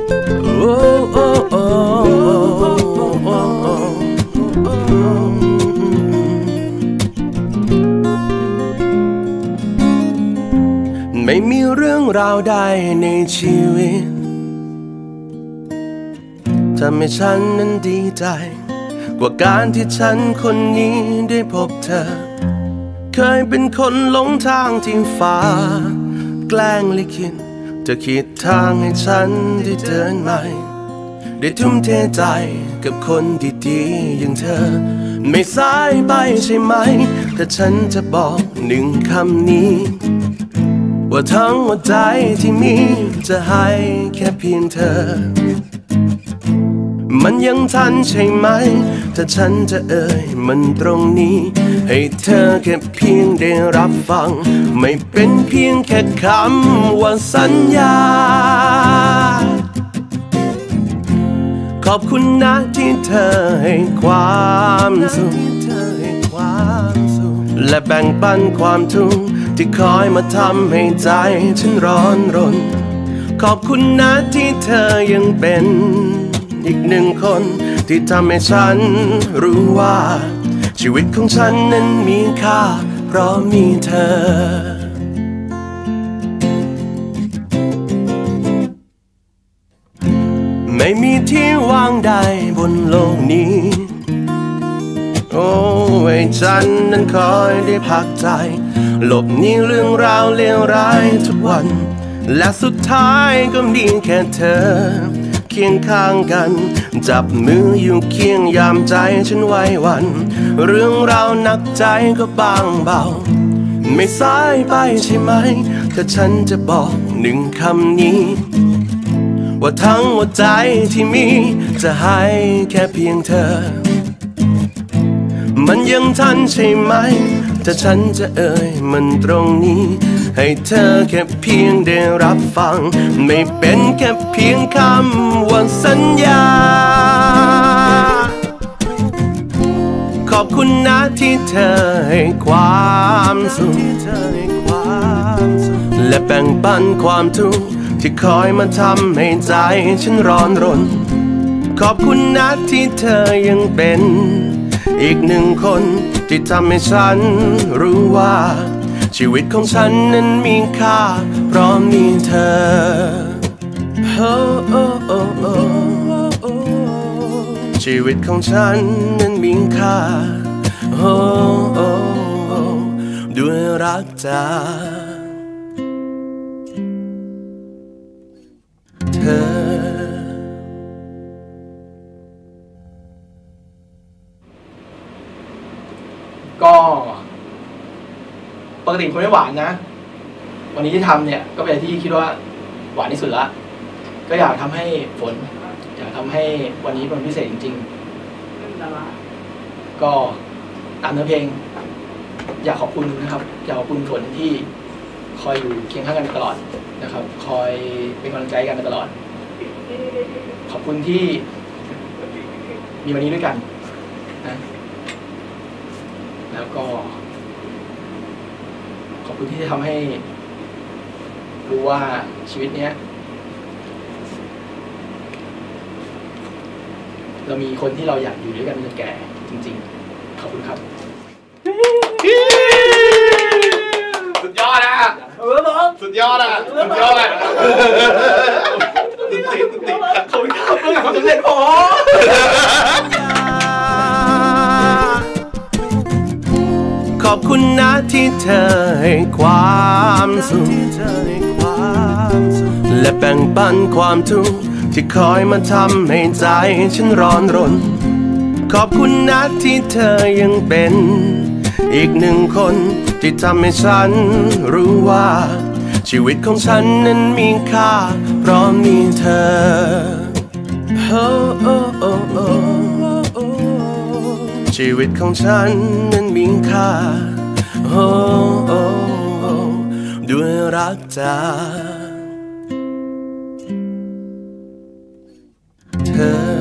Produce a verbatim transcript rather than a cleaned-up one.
ไม่มีเรื่องราวใดในชีวิตทำให้ฉันนั้นดีใจกว่าการที่ฉันคนนี้ได้พบเธอเคยเป็นคนหลงทางที่ฟ้าแกล้งลิขิตจะคิดทางให้ฉันได้เดินใหม่ได้ทุ่มเทใจกับคนดีๆอย่างเธอไม่สายไปใช่ไหมถ้าฉันจะบอกหนึ่งคำนี้ว่าทั้งหัวใจที่มีจะให้แค่เพียงเธอมันยังทันใช่ไหมถ้าฉันจะเอ่ยมันตรงนี้ให้เธอแค่เพียงได้รับฟังไม่เป็นเพียงแค่คำว่าสัญญาขอบคุณนะที่เธอให้ความสุขและแบ่งปันความทุกข์ที่คอยมาทำให้ใจฉันร้อนรนขอบคุณนะที่เธอยังเป็นอีกหนึ่งคนที่ทำให้ฉันรู้ว่าชีวิตของฉันนั้นมีค่าเพราะมีเธอไม่มีที่ว่างใดบนโลกนี้โอ้ให้ฉันนั้นคอยได้พักใจหลบหนีเรื่องราวเลวร้ายทุกวันและสุดท้ายก็มีแค่เธอเคียงข้างกันจับมืออยู่เคียงยามใจฉันไว้วันเรื่องราวหนักใจก็บางเบาไม่สายไปใช่ไหมถ้าฉันจะบอกหนึ่งคำนี้ว่าทั้งหัวใจที่มีจะให้แค่เพียงเธอมันยังทันใช่ไหมถ้าฉันจะเอ่ยมันตรงนี้ให้เธอแค่เพียงได้รับฟังไม่เป็นแค่เพียงคำว่าสัญญาขอบคุณนะที่เธอให้ความสุขและแบ่งปันความทุกข์ที่คอยมาทำให้ใจฉันร้อนรนขอบคุณนะที่เธอยังเป็นอีกหนึ่งคนที่ทำให้ฉันรู้ว่าชีวิตของฉันนั้นมีค่าเพราะมีเธอ oh, oh, oh, oh, oh. ชีวิตของฉันนั้นมีค่า oh, oh, oh. ด้วยรักจากเธอก็ปกติคนไม่หวานนะวันนี้ที่ทำเนี่ยก็เป็นที่คิดว่าหวานที่สุดละก็อยากทำให้ฝนอยากทำให้วันนี้เป็นพิเศษจริงๆก็ตามเนื้อเพลงอยากขอบคุณนะครับอยากขอบคุณฝนที่คอยอยู่เคียงข้างกันตลอดนะครับคอยเป็นกำลังใจกันตลอดขอบคุณที่มีวันนี้ด้วยกันนะแล้วก็ขอบคุณที่ทำให้รู้ว่าชีวิตเนี้ยเรามีคนที่เราอยากอยู่ด้วยกันจนแก่จริงๆขอบคุณครับสุดยอดนะเออน้องสุดยอดอ่ะสุดยอดอ่ะติดติดติดขอบคุณครับเรื่องความสำเร็จพอขอบคุณนะที่เธอให้ความสุขและแบ่งปันความทุกข์ที่คอยมาทำให้ใจฉันร้อนรนขอบคุณนะที่เธอยังเป็นอีกหนึ่งคนที่ทำให้ฉันรู้ว่าชีวิตของฉันนั้นมีค่าเพราะมีเธอ oh, oh, oh, oh, oh. ชีวิตของฉันนั้นมีค่า oh, oh, oh. ด้วยรักจากเธอ